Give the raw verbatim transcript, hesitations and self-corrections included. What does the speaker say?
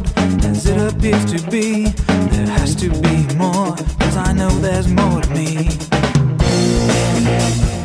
world as it appears to be. There has to be more, 'cause I know there's more to me.